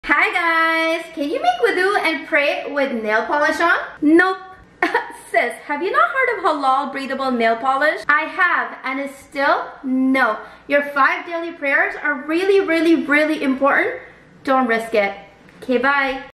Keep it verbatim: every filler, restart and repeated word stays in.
Hi guys! Can you make wudu and pray with nail polish on? Nope. Sis, have you not heard of halal breathable nail polish? I have, and it's still no. Your five daily prayers are really, really, really important. Don't risk it. Okay, bye.